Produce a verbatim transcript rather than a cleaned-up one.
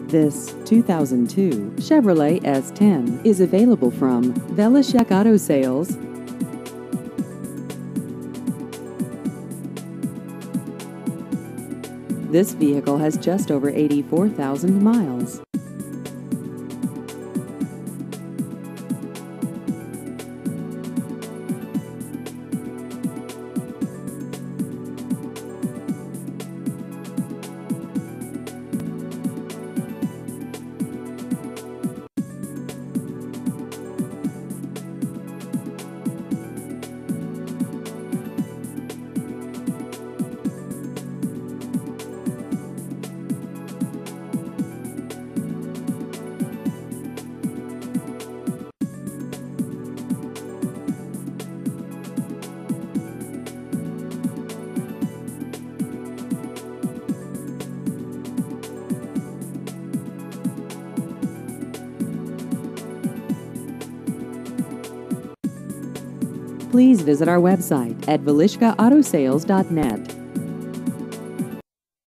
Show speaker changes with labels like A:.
A: This two thousand two Chevrolet S ten is available from Velishek Auto Sales. This vehicle has just over eighty-four thousand miles. Please visit our website at velishka auto sales dot net.